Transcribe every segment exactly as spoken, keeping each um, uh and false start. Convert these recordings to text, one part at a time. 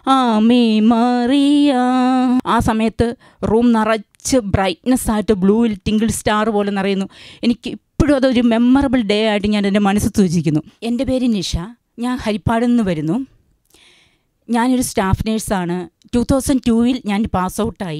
ആമേ മറിയ. ആ സമയത്ത് റൂം നിറച്ച് ബ്രൈറ്റ്നെസ് ആയിട്ട് ബ്ലൂവിൽ ടിങ്കിൾ സ്റ്റാർ പോലെ നിറയുന്നു. എനിക്ക് ഇപ്പോഴും അതൊരു മെമ്മറബിൾ ഡേ ആയിട്ട് ഞാൻ എൻ്റെ മനസ്സ് സൂചിക്കുന്നു. എൻ്റെ പേര് നിഷ, ഞാൻ ഹരിപ്പാടിൽ നിന്ന് വരുന്നു. ഞാനൊരു സ്റ്റാഫ് നേഴ്സാണ്. ടു തൗസൻഡ് ടൂവിൽ ഞാൻ പാസ് ഔട്ടായി.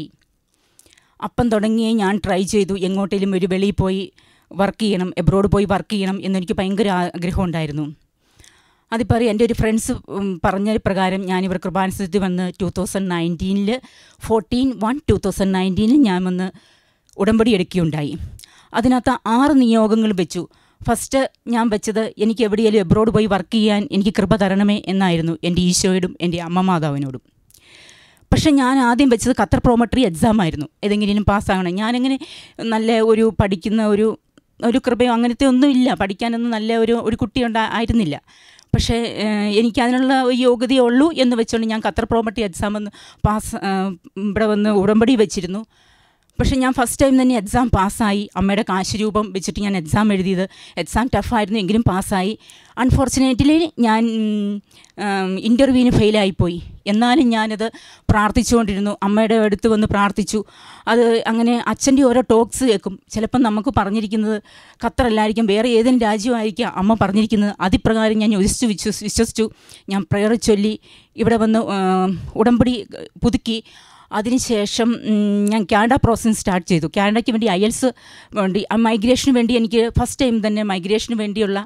അപ്പം തുടങ്ങിയേ ഞാൻ ട്രൈ ചെയ്തു എങ്ങോട്ടേലും ഒരു വെളിയിൽ പോയി വർക്ക് ചെയ്യണം, എബ്രോഡ് പോയി വർക്ക് ചെയ്യണം എന്നെനിക്ക് ഭയങ്കര ആഗ്രഹം ഉണ്ടായിരുന്നു. അതിപ്പോൾ എൻ്റെ ഒരു ഫ്രണ്ട്സ് പറഞ്ഞ പ്രകാരം ഞാനിവിടെ കൃപാസനത്തിൽ വന്ന് ടു തൗസൻഡ് നയൻറ്റീനിൽ ഫോർട്ടീൻ വൺ ടു തൗസൻഡ് നയൻറ്റീനിൽ ഞാൻ വന്ന് ഉടമ്പടി എടുക്കുകയുണ്ടായി. അതിനകത്ത് ആറ് നിയോഗങ്ങൾ വെച്ചു. ഫസ്റ്റ് ഞാൻ വെച്ചത് എനിക്ക് എവിടെയെങ്കിലും എബ്രോഡ് പോയി വർക്ക് ചെയ്യാൻ എനിക്ക് കൃപ തരണമേ എന്നായിരുന്നു എൻ്റെ ഈശോയോടും എൻ്റെ അമ്മ മാതാവിനോടും. പക്ഷേ ഞാൻ ആദ്യം വെച്ചത് ഖത്തർ പ്രോമട്രി എക്സാം ആയിരുന്നു. ഏതെങ്കിലും പാസ്സാകണം. ഞാനങ്ങനെ നല്ല ഒരു പഠിക്കുന്ന ഒരു ഒരു കൃപയോ അങ്ങനത്തെ ഒന്നും ഇല്ല, പഠിക്കാനൊന്നും നല്ല ഒരു ഒരു കുട്ടി ഉണ്ടാ ആയിരുന്നില്ല. പക്ഷേ എനിക്കതിനുള്ള യോഗ്യതയുള്ളൂ എന്ന് വെച്ചുകൊണ്ട് ഞാൻ ഖത്തർ പ്രോമട്രി എക്സാം വന്ന് പാസ് ഇവിടെ വന്ന് ഉടമ്പടി വെച്ചിരുന്നു. പക്ഷേ ഞാൻ ഫസ്റ്റ് ടൈം തന്നെ എക്സാം പാസ്സായി. അമ്മയുടെ കാശ് രൂപം വെച്ചിട്ട് ഞാൻ എക്സാം എഴുതിയത്. എക്സാം ടഫായിരുന്നു, എങ്കിലും പാസ്സായി. അൺഫോർച്ചുനേറ്റ്ലി ഞാൻ ഇൻ്റർവ്യൂവിന് ഫെയിലായിപ്പോയി. എന്നാലും ഞാനത് പ്രാർത്ഥിച്ചുകൊണ്ടിരുന്നു. അമ്മയുടെ അടുത്ത് വന്ന് പ്രാർത്ഥിച്ചു. അത് അങ്ങനെ അച്ഛൻ്റെ ഓരോ ടോക്സ് കേൾക്കും. ചിലപ്പം നമുക്ക് പറഞ്ഞിരിക്കുന്നത് ഖത്തറല്ലായിരിക്കും, വേറെ ഏതെങ്കിലും രാജ്യമായിരിക്കാം അമ്മ പറഞ്ഞിരിക്കുന്നത്. അതിപ്രകാരം ഞാൻ വിശ്വസിച്ചു വിശ്വസ് വിശ്വസിച്ചു ഞാൻ പ്രയർ ചൊല്ലി ഇവിടെ വന്ന് ഉടമ്പടി പുതുക്കി. അതിനുശേഷം ഞാൻ കാനഡ പ്രോസസ് സ്റ്റാർട്ട് ചെയ്തു. കാനഡയ്ക്ക് വേണ്ടി ഐഎൽസ് വേണ്ടി മൈഗ്രേഷന് വേണ്ടി എനിക്ക് ഫസ്റ്റ് ടൈം തന്നെ മൈഗ്രേഷന് വേണ്ടിയുള്ള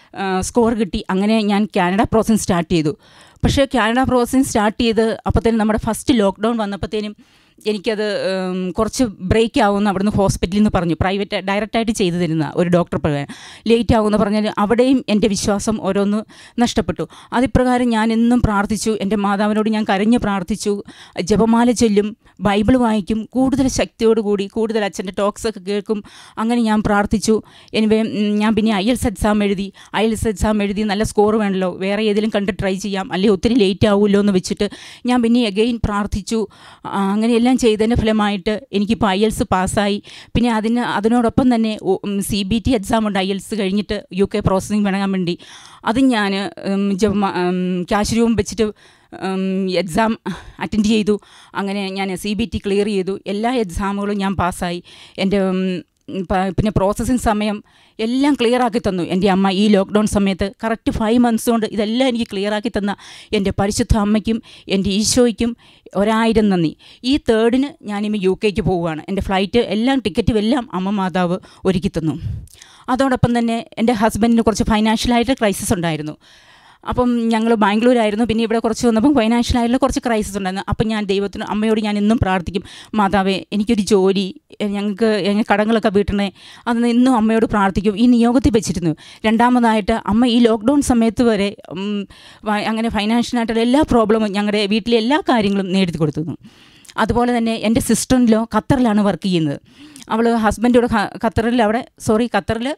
സ്കോർ കിട്ടി. അങ്ങനെ ഞാൻ കാനഡ പ്രോസസ് സ്റ്റാർട്ട് ചെയ്തു. പക്ഷേ കാനഡ പ്രോസസ് സ്റ്റാർട്ട് ചെയ്ത് അപ്പോഴത്തേനും നമ്മുടെ ഫസ്റ്റ് ലോക്ക്ഡൗൺ വന്നപ്പോഴത്തേനും എനിക്കത് കുറച്ച് ബ്രേക്ക് ആവുമെന്ന് അവിടുന്ന് ഹോസ്പിറ്റലിൽ നിന്ന് പറഞ്ഞു. പ്രൈവറ്റ് ഡയറക്റ്റായിട്ട് ചെയ്തു തരുന്ന ഒരു ഡോക്ടർ പ്രകാരം ലേറ്റ് ആകുമെന്ന് പറഞ്ഞാൽ അവിടെയും എൻ്റെ വിശ്വാസം ഓരോന്ന് നഷ്ടപ്പെട്ടു. അതിപ്രകാരം ഞാൻ എന്നും പ്രാർത്ഥിച്ചു. എൻ്റെ മാതാവിനോട് ഞാൻ കരഞ്ഞ് പ്രാർത്ഥിച്ചു. ജപമാല ചൊല്ലും, ബൈബിൾ വായിക്കും, കൂടുതൽ ശക്തിയോടുകൂടി കൂടുതൽ അച്ഛൻ്റെ ടോക്സൊക്കെ കേൾക്കും. അങ്ങനെ ഞാൻ പ്രാർത്ഥിച്ചു. എനിവേ ഞാൻ പിന്നെ ഐ എൽസ് എക്സാം എഴുതി. ഐ എൽസ് എക്സാം എഴുതി നല്ല സ്കോർ വേണമല്ലോ, വേറെ ഏതെങ്കിലും കണ്ട് ട്രൈ ചെയ്യാം, അല്ലെങ്കിൽ ഒത്തിരി ലേറ്റ് ആവുമല്ലോ എന്ന് വെച്ചിട്ട് ഞാൻ പിന്നെ അഗെയിൻ പ്രാർത്ഥിച്ചു. അങ്ങനെയെല്ലാം എല്ലാം ചെയ്തതിൻ്റെ ഫലമായിട്ട് എനിക്കിപ്പോൾ ഐ എൽസ് പാസ്സായി. പിന്നെ അതിന് അതിനോടൊപ്പം തന്നെ സി ബി ടി എക്സാം ഉണ്ട് ഐ എൽസ് കഴിഞ്ഞിട്ട് യു കെ പ്രോസസ്സിങ് വേണമെങ്കിൽ വേണ്ടി. അതും ഞാൻ ക്യാഷ് രൂപം വെച്ചിട്ട് എക്സാം അറ്റൻഡ് ചെയ്തു. അങ്ങനെ ഞാൻ സി ബി ടി ക്ലിയർ ചെയ്തു. എല്ലാ എക്സാമുകളും ഞാൻ പാസ്സായി. എൻ്റെ പിന്നെ പ്രോസസ്സിങ് സമയം എല്ലാം ക്ലിയറാക്കി തന്നു എൻ്റെ അമ്മ. ഈ ലോക്ക്ഡൗൺ സമയത്ത് കറക്റ്റ് ഫൈവ് മന്ത്സ് കൊണ്ട് ഇതെല്ലാം എനിക്ക് ക്ലിയറാക്കി തന്ന എൻ്റെ പരിശുദ്ധ അമ്മയ്ക്കും എൻ്റെ ഈശോയ്ക്കും ഒരായിരം നന്ദി. ഈ തേർഡിന് ഞാനിപ്പോൾ യു കെക്ക് പോവുകയാണ്. എൻ്റെ ഫ്ലൈറ്റ് എല്ലാം ടിക്കറ്റും എല്ലാം അമ്മ മാതാവ് ഒരുക്കി തന്നു. അതോടൊപ്പം തന്നെ എൻ്റെ ഹസ്ബൻഡിന് കുറച്ച് ഫൈനാൻഷ്യലായിട്ട് ക്രൈസിസ് ഉണ്ടായിരുന്നു. അപ്പം ഞങ്ങൾ ബാംഗ്ലൂരായിരുന്നു. പിന്നെ ഇവിടെ കുറച്ച് വന്നപ്പം ഫൈനാൻഷ്യലായിട്ടുള്ള കുറച്ച് ക്രൈസിസ് ഉണ്ടായിരുന്നു. അപ്പം ഞാൻ ദൈവത്തിന് അമ്മയോട് ഞാൻ ഇന്നും പ്രാർത്ഥിക്കും, മാതാവേ എനിക്കൊരു ജോലി, ഞങ്ങൾക്ക് ഞങ്ങൾ കടങ്ങളൊക്കെ വീട്ടണേ. അന്ന് ഇന്നും അമ്മയോട് പ്രാർത്ഥിക്കും. ഈ നിയോഗത്തിൽ വെച്ചിരുന്നു. രണ്ടാമതായിട്ട് അമ്മ ഈ ലോക്ക്ഡൗൺ സമയത്ത് വരെ അങ്ങനെ ഫൈനാൻഷ്യലായിട്ടുള്ള എല്ലാ പ്രോബ്ലമും ഞങ്ങളുടെ വീട്ടിലെ എല്ലാ കാര്യങ്ങളും നേടി കൊടുത്തു. അതുപോലെ തന്നെ എൻ്റെ സിസ്റ്ററിലോ ഖത്തറിലാണ് വർക്ക് ചെയ്യുന്നത്. അവൾ ഹസ്ബൻഡോട് ഖത്തറിൽ അവിടെ സോറി ഖത്തറിൽ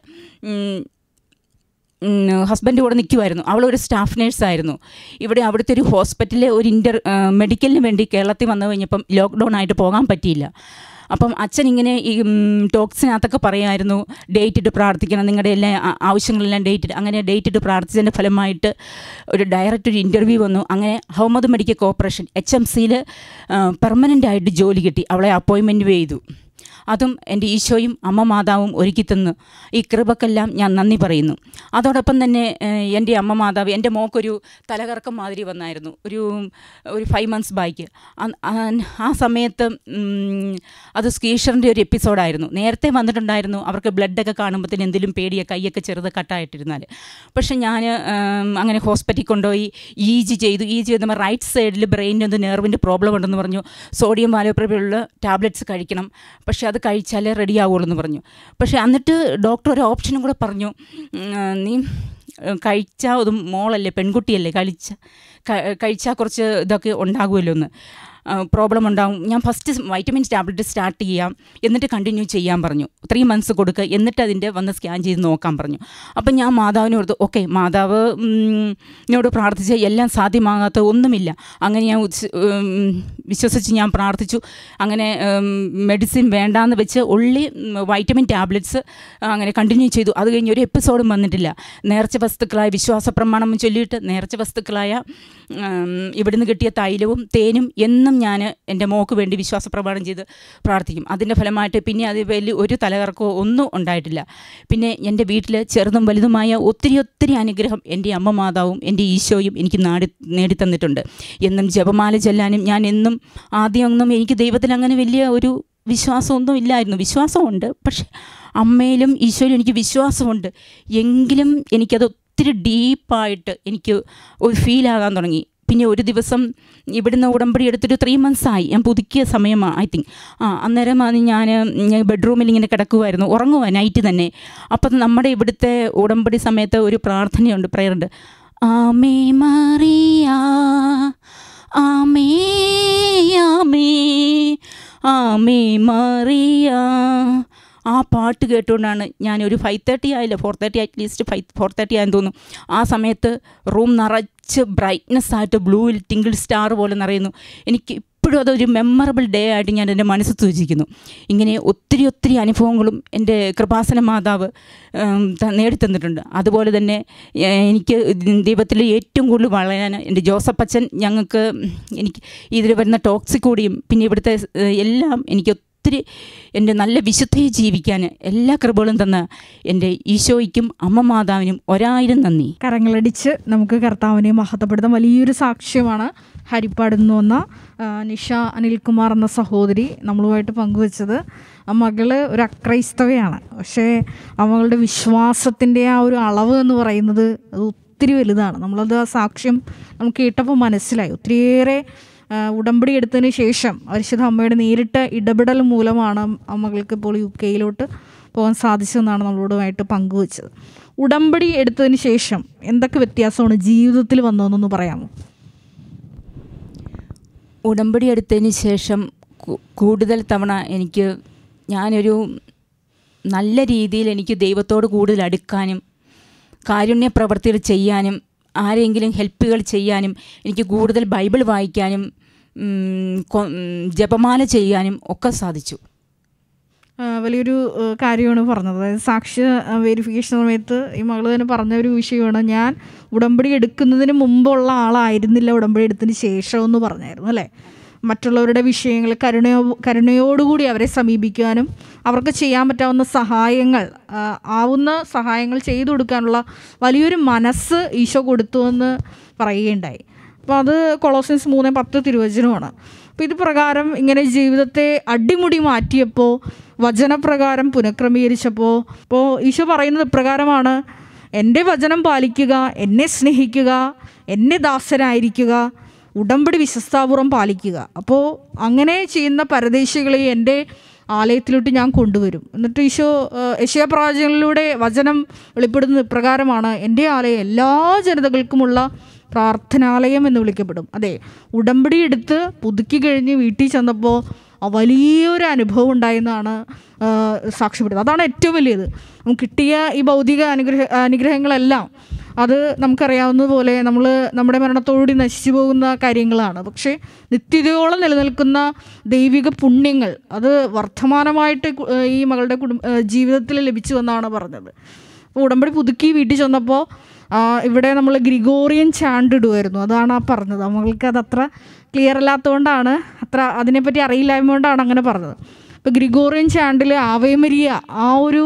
ഹസ്ബൻഡ് കൂടെ നിൽക്കുമായിരുന്നു. അവളൊരു സ്റ്റാഫ് നേഴ്സായിരുന്നു. ഇവിടെ അവിടുത്തെ ഒരു ഹോസ്പിറ്റലിലെ ഒരു ഇൻ്റർ മെഡിക്കലിന് വേണ്ടി കേരളത്തിൽ വന്നു കഴിഞ്ഞപ്പം ലോക്ക്ഡൗൺ ആയിട്ട് പോകാൻ പറ്റിയില്ല. അപ്പം അച്ഛൻ ഇങ്ങനെ ഈ ടോക്സിനകത്തൊക്കെ പറയുമായിരുന്നു, ഡേറ്റ് ഇട്ട് പ്രാർത്ഥിക്കണം, നിങ്ങളുടെ എല്ലാ ആവശ്യങ്ങളെല്ലാം ഡേറ്റ് ഇട്ട്. അങ്ങനെ ഡേറ്റ് ഇട്ട് പ്രാർത്ഥിച്ചതിൻ്റെ ഫലമായിട്ട് ഒരു ഡയറക്റ്റ് ഒരു ഇൻ്റർവ്യൂ വന്നു. അങ്ങനെ Ahmad medical corporation H M സിയിൽ പെർമനൻ്റായിട്ട് ജോലി കിട്ടി. അവളെ അപ്പോയിൻമെൻറ്റ് ചെയ്തു. അതും എൻ്റെ ഈശോയും അമ്മ മാതാവും ഒരുക്കി തന്നു. ഈ കൃപക്കെല്ലാം ഞാൻ നന്ദി പറയുന്നു. അതോടൊപ്പം തന്നെ എൻ്റെ അമ്മ മാതാവ് എൻ്റെ മോക്കൊരു തലകറക്കം മാതിരി വന്നായിരുന്നു ഒരു ഒരു ഫൈവ് മന്ത്സ് ബാക്ക്. ആ സമയത്ത് അത് സ്കീഷറിൻ്റെ ഒരു എപ്പിസോഡായിരുന്നു. നേരത്തെ വന്നിട്ടുണ്ടായിരുന്നു. അവർക്ക് ബ്ലഡൊക്കെ കാണുമ്പോഴത്തേന് എന്തെങ്കിലും പേടിയ കൈയൊക്കെ ചെറുത് കട്ടായിട്ടിരുന്നാൽ. പക്ഷെ ഞാൻ അങ്ങനെ ഹോസ്പിറ്റലിൽ കൊണ്ടുപോയി ഇ ജി ചെയ്തു. ഇ ജി ചെയ്തപ്പോൾ റൈറ്റ് സൈഡിൽ ബ്രെയിനിന് എന്ത് നെർവിൻ്റെ പ്രോബ്ലം ഉണ്ടെന്ന് പറഞ്ഞു. സോഡിയം വാലോപ്രബിലുള്ള ടാബ്ലറ്റ്സ് കഴിക്കണം, പക്ഷെ അത് കഴിച്ചാലേ റെഡി ആവുള്ളൂ എന്ന് പറഞ്ഞു. പക്ഷേ എന്നിട്ട് ഡോക്ടർ ഒരു ഓപ്ഷനും കൂടെ പറഞ്ഞു, നീ കഴിച്ചാൽ അതും മോളല്ലേ പെൺകുട്ടിയല്ലേ കഴിച്ച കഴിച്ചാൽ കുറച്ച് ഇതൊക്കെ ഉണ്ടാകുമല്ലോ എന്ന് പ്രോബ്ലം ഉണ്ടാകും. ഞാൻ ഫസ്റ്റ് വൈറ്റമിൻസ് ടാബ്ലറ്റ് സ്റ്റാർട്ട് ചെയ്യാം, എന്നിട്ട് കണ്ടിന്യൂ ചെയ്യാൻ പറഞ്ഞു. ത്രീ മന്ത്സ് കൊടുക്കുക, എന്നിട്ട് അതിൻ്റെ വന്ന് സ്കാൻ ചെയ്ത് നോക്കാൻ പറഞ്ഞു. അപ്പം ഞാൻ മാതാവിനെ ഓർത്തു, ഓക്കെ മാതാവ് എന്നോട് പ്രാർത്ഥിച്ച എല്ലാം സാധ്യമാകാത്ത ഒന്നുമില്ല. അങ്ങനെ ഞാൻ വിശ്വസിച്ച് ഞാൻ പ്രാർത്ഥിച്ചു. അങ്ങനെ മെഡിസിൻ വേണ്ടാന്ന് വെച്ച് ഉള്ളി വൈറ്റമിൻ ടാബ്ലറ്റ്സ് അങ്ങനെ കണ്ടിന്യൂ ചെയ്തു. അത് കഴിഞ്ഞ് ഒരു എപ്പിസോഡും വന്നിട്ടില്ല. നേർച്ച വസ്തുക്കളായ വിശ്വാസ പ്രമാണം ചൊല്ലിയിട്ട് നേർച്ച വസ്തുക്കളായ ഇവിടുന്ന് കിട്ടിയ തൈലവും തേനും എന്നും ഞാൻ എൻ്റെ മോക്ക് വേണ്ടി വിശ്വാസ പ്രമാണം ചെയ്ത് പ്രാർത്ഥിക്കും. അതിൻ്റെ ഫലമായിട്ട് പിന്നെ അത് വലിയ ഒരു തലകറക്കോ ഒന്നും ഉണ്ടായിട്ടില്ല. പിന്നെ എൻ്റെ വീട്ടിൽ ചെറുതും വലുതുമായ ഒത്തിരി ഒത്തിരി അനുഗ്രഹം എൻ്റെ അമ്മ മാതാവും എൻ്റെ ഈശോയും എനിക്ക് നാടി നേടിത്തന്നിട്ടുണ്ട്. എന്നും ജപമാല ചെല്ലാനും ഞാൻ എന്നും ആദ്യമൊന്നും എനിക്ക് ദൈവത്തിൽ അങ്ങനെ വലിയ ഒരു വിശ്വാസമൊന്നും ഇല്ലായിരുന്നു. വിശ്വാസമുണ്ട്, പക്ഷെ അമ്മയിലും ഈശോയിലും എനിക്ക് വിശ്വാസമുണ്ട്. എങ്കിലും എനിക്കത് ഒത്തിരി ഡീപ്പായിട്ട് എനിക്ക് ഒരു ഫീലാകാൻ തുടങ്ങി. പിന്നെ ഒരു ദിവസം ഇവിടുന്ന് ഉടമ്പടി എടുത്തൊരു ത്രീ മന്ത്സായി, ഞാൻ പുതുക്കിയ സമയമാണ് ഐ തിങ്ക്. ആ അന്നേരം അത് ഞാൻ ബെഡ്റൂമിൽ ഇങ്ങനെ കിടക്കുമായിരുന്നു, ഉറങ്ങുക നൈറ്റ് തന്നെ. അപ്പം നമ്മുടെ ഇവിടുത്തെ ഉടമ്പടി സമയത്ത് ഒരു പ്രാർത്ഥനയുണ്ട്, പ്രയറുണ്ട്. ആമേ മറിയ ആമേ ആമേ ആമേ മറിയ. ആ പാട്ട് കേട്ടുകൊണ്ടാണ് ഞാൻ ഒരു ഫൈവ് തേർട്ടി ആയില്ല four thirty at least five four thirty ആയെന്ന് തോന്നുന്നു. ആ സമയത്ത് റൂം നിറച്ച് ബ്രൈറ്റ്നസ് ആയിട്ട് ബ്ലൂവിൽ ടിങ്കിൾ സ്റ്റാർ പോലെ നിറയുന്നു. എനിക്ക് ഇപ്പോഴും അതൊരു മെമ്മറബിൾ ഡേ ആയിട്ട് ഞാൻ എൻ്റെ മനസ്സിൽ സൂചിക്കുന്നു. ഇങ്ങനെ ഒത്തിരി ഒത്തിരി അനുഭവങ്ങളും എൻ്റെ കൃപാസന മാതാവ് നേടിത്തന്നിട്ടുണ്ട്. അതുപോലെ തന്നെ എനിക്ക് ദൈവത്തിൽ ഏറ്റവും കൂടുതൽ വളരാൻ എൻ്റെ ജോസഫ് അച്ഛൻ ഞങ്ങൾക്ക് എനിക്ക് ഇതിൽ വരുന്ന ടോക്സിക് കൂടിയും പിന്നെ ഇവിടുത്തെ എല്ലാം എനിക്ക് ഒത്തിരി എൻ്റെ നല്ല വിശുദ്ധയെ ജീവിക്കാൻ എല്ലാ കൃപകളും തന്ന എൻ്റെ ഈശോയ്ക്കും അമ്മ മാതാവിനും ഒരായിരം നന്ദി. കരങ്ങളടിച്ച് നമുക്ക് കർത്താവിനെ മഹത്വപ്പെടുത്താൻ വലിയൊരു സാക്ഷ്യമാണ് ഹരിപ്പാട് നിന്ന് വന്ന നിഷ അനിൽകുമാർ എന്ന സഹോദരി നമ്മളുമായിട്ട് പങ്കുവച്ചത്. ആ മകള് ഒരു അക്രൈസ്തവയാണ്, പക്ഷേ ആ മകളുടെ വിശ്വാസത്തിൻ്റെ ആ ഒരു അളവ് എന്ന് പറയുന്നത് അത് ഒത്തിരി വലുതാണ്. നമ്മളത് ആ സാക്ഷ്യം നമുക്ക് കേട്ടപ്പോൾ മനസ്സിലായി. ഒത്തിരിയേറെ ഉടമ്പടി എടുത്തതിന് ശേഷം പരിശുദ്ധ അമ്മയുടെ നേരിട്ട് ഇടപെടൽ മൂലമാണ് ആ മകൾക്ക് ഇപ്പോൾ യു കെയിലോട്ട് പോകാൻ സാധിച്ചതെന്നാണ് നമ്മളോടുമായിട്ട് പങ്കുവച്ചത്. ഉടമ്പടി എടുത്തതിന് ശേഷം എന്തൊക്കെ വ്യത്യാസമാണ് ജീവിതത്തിൽ വന്നതെന്നൊന്ന് പറയാമോ? ഉടമ്പടി എടുത്തതിന് ശേഷം കൂടുതൽ തവണ എനിക്ക് ഞാനൊരു നല്ല രീതിയിൽ എനിക്ക് ദൈവത്തോട് കൂടുതൽ അടുക്കാനും കാരുണ്യ പ്രവർത്തികൾ ചെയ്യാനും ആരെങ്കിലും ഹെൽപ്പുകൾ ചെയ്യാനും എനിക്ക് കൂടുതൽ ബൈബിൾ വായിക്കാനും ജപമാല ചെയ്യാനും ഒക്കെ സാധിച്ചു. വലിയൊരു കാര്യമാണ് പറഞ്ഞത്. അതായത് സാക്ഷ്യ വെരിഫിക്കേഷൻ സമയത്ത് ഈ മകൾ തന്നെ പറഞ്ഞ ഒരു വിഷയമാണ്, ഞാൻ ഉടമ്പടി എടുക്കുന്നതിന് മുമ്പുള്ള ആളായിരുന്നില്ല ഉടമ്പടി എടുത്തതിന് ശേഷമെന്ന് പറഞ്ഞായിരുന്നു അല്ലേ. മറ്റുള്ളവരുടെ വിഷയങ്ങൾ കരുണയോ കരുണയോടുകൂടി അവരെ സമീപിക്കാനും അവർക്ക് ചെയ്യാൻ പറ്റാവുന്ന സഹായങ്ങൾ ആവുന്ന സഹായങ്ങൾ ചെയ്തു കൊടുക്കാനുള്ള വലിയൊരു മനസ്സ് ഈശോ കൊടുത്തുവെന്ന് പറയുകയുണ്ടായി. അപ്പോൾ അത് കൊളോസ്യൻസ് മൂന്ന് പത്ത് തിരുവചനമാണ്. അപ്പോൾ ഇത് പ്രകാരം ഇങ്ങനെ ജീവിതത്തെ അടിമുടി മാറ്റിയപ്പോൾ വചനപ്രകാരം പുനഃക്രമീകരിച്ചപ്പോൾ ഇപ്പോൾ ഈശോ പറയുന്നത് ഇപ്രകാരമാണ്: എൻ്റെ വചനം പാലിക്കുക, എന്നെ സ്നേഹിക്കുക, എന്നെ ദാസനായിരിക്കുക, ഉടമ്പടി വിശ്വസ്താപൂർവം പാലിക്കുക. അപ്പോൾ അങ്ങനെ ചെയ്യുന്ന പരദേശികളെ എൻ്റെ ആലയത്തിലോട്ട് ഞാൻ കൊണ്ടുവരും. എന്നിട്ട് ഈശോ യെശയ്യാ പ്രവാചകനിലൂടെ വചനം വെളിപ്പെടുന്നത് ഇപ്രകാരമാണ്: എൻ്റെ ആലയം എല്ലാ ജനതകൾക്കുമുള്ള പ്രാർത്ഥനാലയം എന്ന് വിളിക്കപ്പെടും. അതെ, ഉടമ്പടി എടുത്ത് പുതുക്കി കഴിഞ്ഞ് വീട്ടിൽ ചെന്നപ്പോൾ വലിയൊരു അനുഭവം ഉണ്ടായെന്നാണ് സാക്ഷ്യപ്പെടുന്നത്. അതാണ് ഏറ്റവും വലിയത്. നമുക്ക് കിട്ടിയ ഈ ഭൗതിക അനുഗ്രഹ അനുഗ്രഹങ്ങളെല്ലാം അത് നമുക്കറിയാവുന്നതുപോലെ നമ്മൾ നമ്മുടെ മരണത്തോടുകൂടി നശിച്ചു പോകുന്ന കാര്യങ്ങളാണ്. പക്ഷേ നിത്യതയോളം നിലനിൽക്കുന്ന ദൈവിക പുണ്യങ്ങൾ അത് വർദ്ധമാനമായിട്ട് ഈ മകളുടെ കുടുംബ ജീവിതത്തിൽ ലഭിച്ചു എന്നാണ് പറഞ്ഞത്. അപ്പോൾ ഉടമ്പടി പുതുക്കി വീട്ടിൽ ചെന്നപ്പോൾ ഇവിടെ നമ്മൾ ഗ്രിഗോറിയൻ ചാണ്ട് ഇടുമായിരുന്നു. അതാണ് ആ പറഞ്ഞത്. നമ്മൾക്ക് അതത്ര ക്ലിയർ അല്ലാത്തതുകൊണ്ടാണ്, അത്ര അതിനെപ്പറ്റി അറിയില്ലായ്മ കൊണ്ടാണ് അങ്ങനെ പറഞ്ഞത്. ഇപ്പോൾ ഗ്രിഗോറിയൻ ചാണ്ടിൽ ആവേ മരിയ ആ ഒരു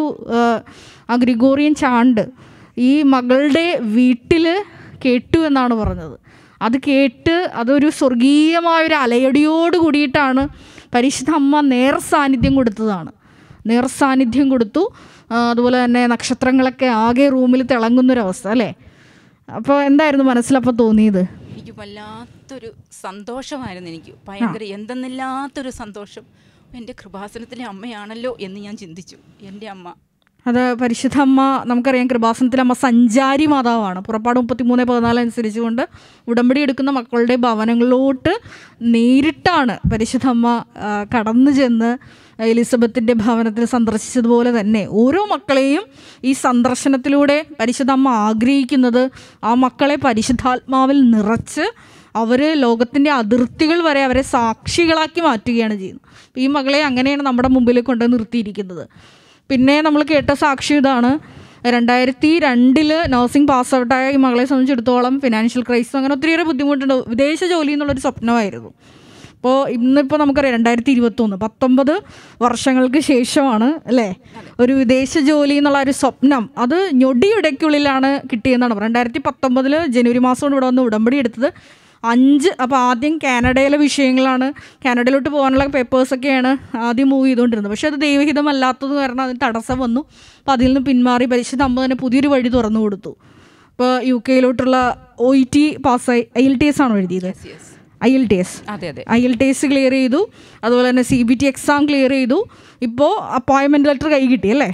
ആ ഗ്രിഗോറിയൻ ചാണ്ട് ഈ മകളുടെ വീട്ടിൽ കേട്ടു എന്നാണ് പറഞ്ഞത്. അത് കേട്ട് അതൊരു സ്വർഗീയമായൊരു അലയടിയോട് കൂടിയിട്ടാണ് പരിശുദ്ധ അമ്മ നേർ സാന്നിധ്യം കൊടുത്തതാണ്. നേർ സാന്നിധ്യം കൊടുത്തു. അതുപോലെ തന്നെ നക്ഷത്രങ്ങളൊക്കെ ആകെ റൂമിൽ തിളങ്ങുന്നൊരവസ്ഥ അല്ലേ. അപ്പോൾ എന്തായിരുന്നു മനസ്സിലപ്പോൾ തോന്നിയത്? എനിക്ക് വല്ലാത്തൊരു സന്തോഷമായിരുന്നു. എനിക്ക് ഭയങ്കര എന്തെന്നില്ലാത്തൊരു സന്തോഷം. എൻ്റെ കൃപാസനത്തിലെ അമ്മയാണല്ലോ എന്ന് ഞാൻ ചിന്തിച്ചു. എൻ്റെ അമ്മ അത് പരിശുദ്ധ അമ്മ നമുക്കറിയാം, കൃപാസനത്തിലെ അമ്മ സഞ്ചാരി മാതാവാണ്. പുറപ്പാട് മുപ്പത്തി മൂന്ന് പതിനാല് അനുസരിച്ച് കൊണ്ട് ഉടമ്പടി എടുക്കുന്ന മക്കളുടെ ഭവനങ്ങളിലോട്ട് നേരിട്ടാണ് പരിശുദ്ധ അമ്മ കടന്നു ചെന്ന് എലിസബത്തിൻ്റെ ഭവനത്തിൽ സന്ദർശിച്ചതുപോലെ തന്നെ ഓരോ മക്കളെയും ഈ സന്ദർശനത്തിലൂടെ പരിശുദ്ധ അമ്മ ആഗ്രഹിക്കുന്നത് ആ മക്കളെ പരിശുദ്ധാത്മാവിൽ നിറച്ച് അവർ ലോകത്തിൻ്റെ അതിർത്തികൾ വരെ അവരെ സാക്ഷികളാക്കി മാറ്റുകയാണ് ചെയ്യുന്നത്. ഈ മകളെ അങ്ങനെയാണ് നമ്മുടെ മുമ്പിൽ കൊണ്ട് നിർത്തിയിരിക്കുന്നത്. പിന്നെ നമ്മൾ കേട്ട സാക്ഷി ഇതാണ്: രണ്ടായിരത്തി രണ്ടില് നഴ്സിംഗ് പാസ് ഔട്ടായ ഈ മകളെ സംബന്ധിച്ചിടത്തോളം ഫിനാൻഷ്യൽ ക്രൈസിസ് അങ്ങനെ ഒത്തിരിയേറെ ബുദ്ധിമുട്ടുണ്ട്. വിദേശ ജോലി എന്നുള്ളൊരു സ്വപ്നമായിരുന്നു. അപ്പോൾ ഇന്നിപ്പോൾ നമുക്കറിയാം രണ്ടായിരത്തി ഇരുപത്തൊന്ന് പത്തൊമ്പത് വർഷങ്ങൾക്ക് ശേഷമാണ് അല്ലേ ഒരു വിദേശ ജോലി എന്നുള്ള ഒരു സ്വപ്നം അത് ഞൊടിയുടയ്ക്കുള്ളിലാണ് കിട്ടിയെന്നാണ്. രണ്ടായിരത്തി പത്തൊമ്പതിൽ ജനുവരി മാസം കൊണ്ട് ഇവിടെ വന്ന് ഉടമ്പടി എടുത്തത് അഞ്ച് അപ്പോൾ ആദ്യം കാനഡയിലെ വിഷയങ്ങളാണ്, കാനഡയിലോട്ട് പോകാനുള്ള പേപ്പേഴ്സൊക്കെയാണ് ആദ്യം മൂവ് ചെയ്തുകൊണ്ടിരുന്നത്. പക്ഷേ അത് ദൈവഹിതമല്ലാത്തത് കാരണം അതിന് തടസ്സം വന്നു. അപ്പോൾ അതിൽ നിന്ന് പിന്മാറി പരിശുദ്ധ അമ്മ തന്നെ പുതിയൊരു വഴി തുറന്നു കൊടുത്തു. ഇപ്പോൾ യു കെയിലോട്ടുള്ള ഒ ഇ ടി പാസ്സായി, ഐ എൽ ടി എസ് ആണോ എഴുതിയത്? I L T S I L T S clear ചെയ്തു. അതുപോലെ തന്നെ C B T exam clear ചെയ്തു. ഇപ്പോൾ അപ്പോയിൻമെൻറ്റ് ലെറ്റർ കൈ കിട്ടി അല്ലേ?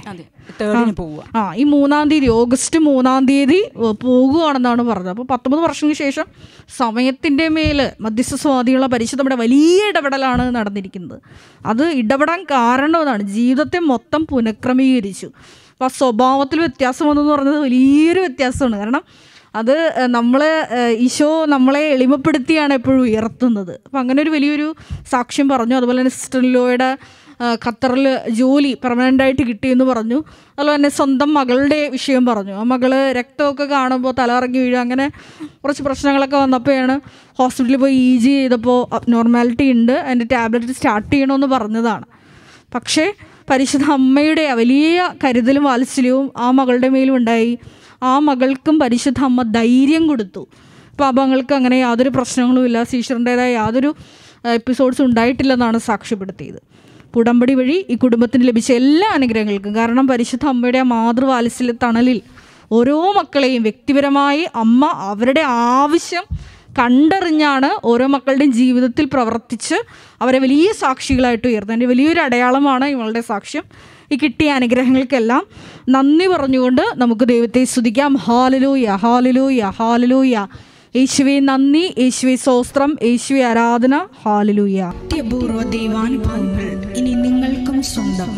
ആ ഈ മൂന്നാം തീയതി ഓഗസ്റ്റ് മൂന്നാം തീയതി പോകുകയാണെന്നാണ് പറഞ്ഞത്. അപ്പോൾ പത്തൊമ്പത് വർഷങ്ങൾക്ക് ശേഷം സമയത്തിൻ്റെ മേൽ മധ്യസ്ഥ സ്വാധീനമുള്ള പരിശുദ്ധ നമ്മുടെ വലിയ ഇടപെടലാണ് നടന്നിരിക്കുന്നത്. അത് ഇടപെടാൻ കാരണം എന്നാണ് ജീവിതത്തെ മൊത്തം പുനഃക്രമീകരിച്ചു. അപ്പോൾ ആ സ്വഭാവത്തിൽ വ്യത്യാസം വന്നെന്ന് പറഞ്ഞത് വലിയൊരു വ്യത്യാസമാണ്. കാരണം അത് നമ്മൾ ഈശോ നമ്മളെ എളിമപ്പെടുത്തിയാണ് എപ്പോഴും ഉയർത്തുന്നത്. അപ്പം അങ്ങനെ ഒരു വലിയൊരു സാക്ഷ്യം പറഞ്ഞു. അതുപോലെ തന്നെ സിസ്റ്റർ ലോയുടെ ഖത്തറിൽ ജോലി പെർമനൻ്റായിട്ട് കിട്ടിയെന്ന് പറഞ്ഞു. അതുപോലെ തന്നെ സ്വന്തം മകളുടെ വിഷയം പറഞ്ഞു. ആ മകൾ രക്തമൊക്കെ കാണുമ്പോൾ തലകറങ്ങി വീഴുക, അങ്ങനെ കുറച്ച് പ്രശ്നങ്ങളൊക്കെ വന്നപ്പോഴാണ് ഹോസ്പിറ്റലിൽ പോയി ഇ ജി ചെയ്തപ്പോൾ അബ്നോർമാലിറ്റി ഉണ്ട്, അതിൻ്റെ ടാബ്ലറ്റ് സ്റ്റാർട്ട് ചെയ്യണമെന്ന് പറഞ്ഞതാണ്. പക്ഷേ പരിശുദ്ധ അമ്മയുടെ വലിയ കരുതലും വാത്സല്യവും ആ മകളുടെ മേലും ഉണ്ടായി. ആ മകൾക്കും പരിശുദ്ധ അമ്മ ധൈര്യം കൊടുത്തു. പാപങ്ങൾക്ക് അങ്ങനെ യാതൊരു പ്രശ്നങ്ങളുമില്ല, സീഷറിൻ്റേതായ യാതൊരു എപ്പിസോഡ്സും ഉണ്ടായിട്ടില്ലെന്നാണ് സാക്ഷ്യപ്പെടുത്തിയത്. ഉടമ്പടി വഴി ഈ കുടുംബത്തിന് ലഭിച്ച എല്ലാ അനുഗ്രഹങ്ങൾക്കും കാരണം പരിശുദ്ധ അമ്മയുടെ ആ മാതൃവാത്സല്യ തണലിൽ ഓരോ മക്കളെയും വ്യക്തിപരമായി അമ്മ അവരുടെ ആവശ്യം കണ്ടറിഞ്ഞാണ് ഓരോ മക്കളുടെയും ജീവിതത്തിൽ പ്രവർത്തിച്ച് അവരെ വലിയ സാക്ഷികളായിട്ട് ഉയർത്തുന്നത്. അതിൻ്റെ വലിയൊരു അടയാളമാണ് ഇവളുടെ സാക്ഷ്യം. ഈ കിട്ടിയ അനുഗ്രഹങ്ങൾക്കെല്ലാം നന്ദി പറഞ്ഞുകൊണ്ട് നമുക്ക് ദൈവത്തെ സ്തുതിക്കാം. Hallelujah, hallelujah, hallelujah. യേശുവേ നന്ദി, യേശുവേ സ്തോത്രം, യേശുവേ ആരാധന. ഹാലലൂയ. അത്യപൂർവ ദൈവാനുഭവങ്ങൾ ഇനി നിങ്ങൾക്കും സ്വന്തം.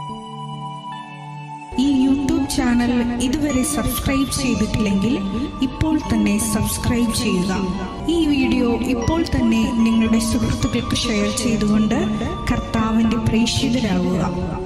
ഈ യൂട്യൂബ് ചാനൽ ഇതുവരെ സബ്സ്ക്രൈബ് ചെയ്തിട്ടില്ലെങ്കിൽ ഇപ്പോൾ തന്നെ സബ്സ്ക്രൈബ് ചെയ്യുക. ഈ വീഡിയോ ഇപ്പോൾ തന്നെ നിങ്ങളുടെ സുഹൃത്തുക്കൾക്ക് ഷെയർ ചെയ്തുകൊണ്ട് കർത്താവിൻ്റെ പ്രേക്ഷിതരാകുക.